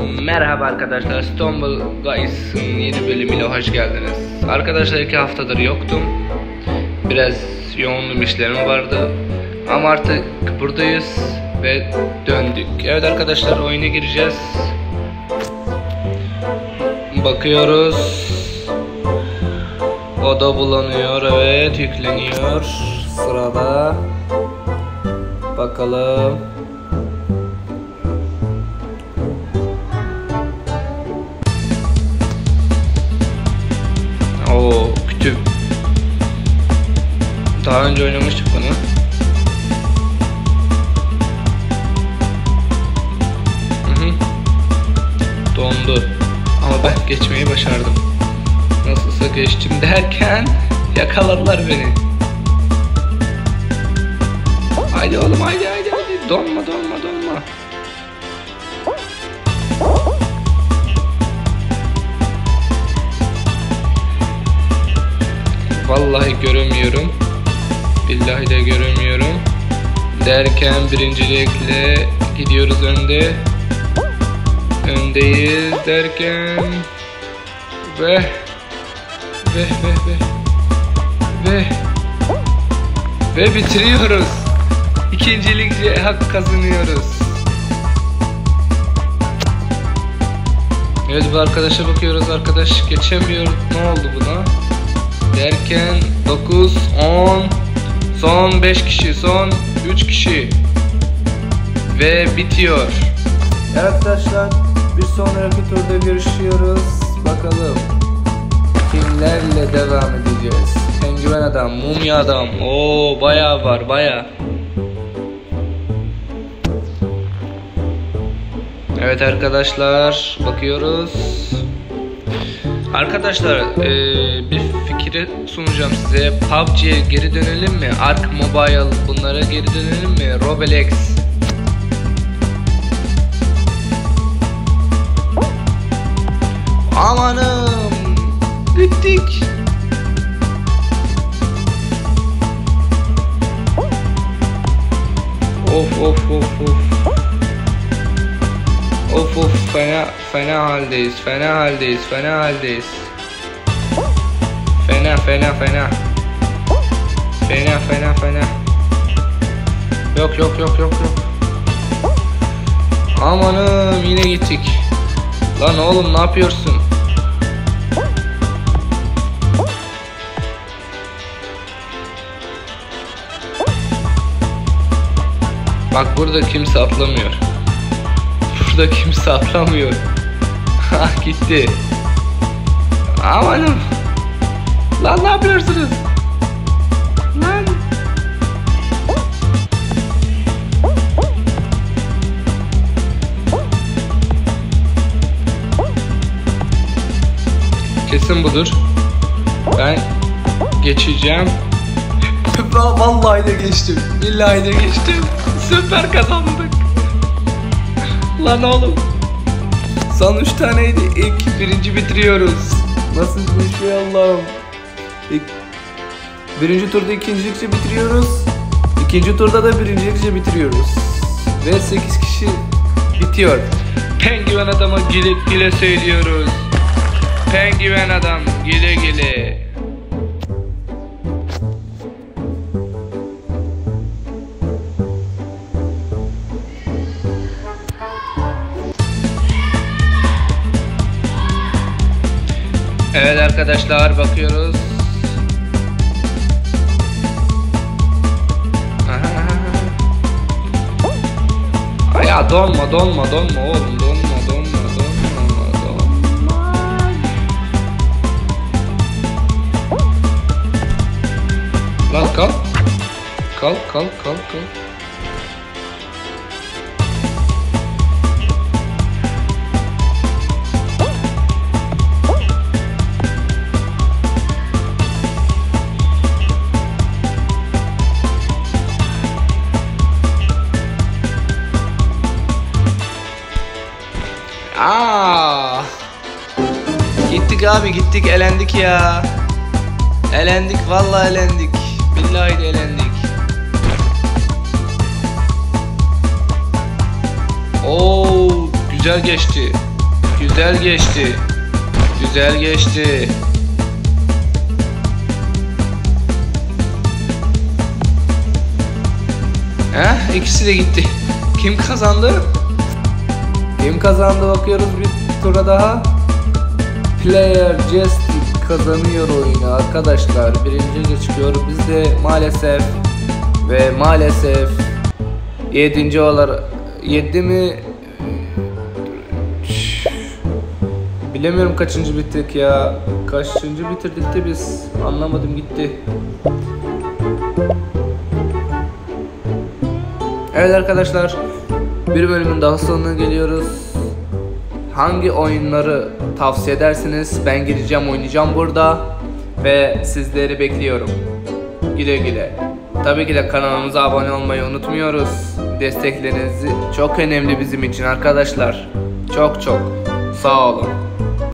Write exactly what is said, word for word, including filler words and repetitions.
Merhaba arkadaşlar, Stumble Guys'ın yeni bölümüyle hoş geldiniz. Arkadaşlar iki haftadır yoktum. Biraz yoğun işlerim vardı. Ama artık buradayız ve döndük. Evet arkadaşlar, oyuna gireceğiz. Bakıyoruz. Oda bulanıyor, evet yükleniyor. Sırada. Bakalım. Oo, kütüp. Daha önce oynamıştık bunu. Hı hı. Dondu. Ama ben geçmeyi başardım. Nasılsa geçtim derken yakaladılar beni. Haydi oğlum, haydi haydi haydi. Donma donma donma. Vallahi göremiyorum. Billahi de göremiyorum. Derken birincilikle gidiyoruz önde. Öndeyiz derken ve ve ve ve ve ve bitiriyoruz. İkincilikçe hak kazanıyoruz. Evet, bu arkadaşa bakıyoruz. Arkadaş geçemiyor. Ne oldu buna? Derken dokuz, on, son beş kişi, son üç kişi ve bitiyor. Evet arkadaşlar, bir sonraki turda görüşüyoruz. Bakalım kimlerle devam edeceğiz. Penguen adam, mumya adam. Oo, bayağı var, bayağı. Evet arkadaşlar, bakıyoruz. Arkadaşlar ee, bir fikri sunacağım size. P U B G'ye geri dönelim mi? Ark Mobile, bunlara geri dönelim mi? Roblox. Amanım, gittik. Of of of of. Of of, fena fena haldeyiz, fena haldeyiz, fena haldeyiz. Fena fena fena. Fena fena fena. Yok yok yok yok yok. Amanım, yine gittik. Lan oğlum, ne yapıyorsun? Bak, burada kimse atlamıyor. Burada kimse atlamıyor. Ah, gitti. Amanım. Lan ne yapıyorsunuz? Lan. Kesin budur. Ben geçeceğim. Vallahi de geçtim. Billahi de geçtim. Süper kazandık. Lan oğlum. Son üç taneydi. İlk birinci bitiriyoruz. Nasıl bir şey Allah'ım. İlk, birinci turda ikincilikçe bitiriyoruz. İkinci turda da birincilikçe bitiriyoruz. Ve sekiz kişi bitiyor. Penguen adama güle güle söylüyoruz. Penguen adam güle güle. Evet arkadaşlar, bakıyoruz. Aha. Ya donma donma donma oğlum, donma donma donma donma. Lan kalk. Kalk kalk kalk kalk. Aa! Gittik abi, gittik, elendik ya. Elendik, vallahi elendik. Billahi de elendik. Oo, güzel geçti. Güzel geçti. Güzel geçti. Heh, ikisi de gitti. Kim kazandı? Kim kazandı bakıyoruz bir tura daha. Player Jestik kazanıyor oyunu arkadaşlar. Birinci çıkıyor. Biz de maalesef ve maalesef yedinci olarak, yedi mi? Bilemiyorum kaçıncı bittik ya. Kaçıncı bitirdik de biz? Anlamadım gitti. Evet arkadaşlar, bir bölümün daha sonuna geliyoruz. Hangi oyunları tavsiye edersiniz? Ben gireceğim, oynayacağım burada ve sizleri bekliyorum. Güle güle. Tabii ki de kanalımıza abone olmayı unutmuyoruz. Destekleriniz çok önemli bizim için arkadaşlar. Çok çok sağ olun.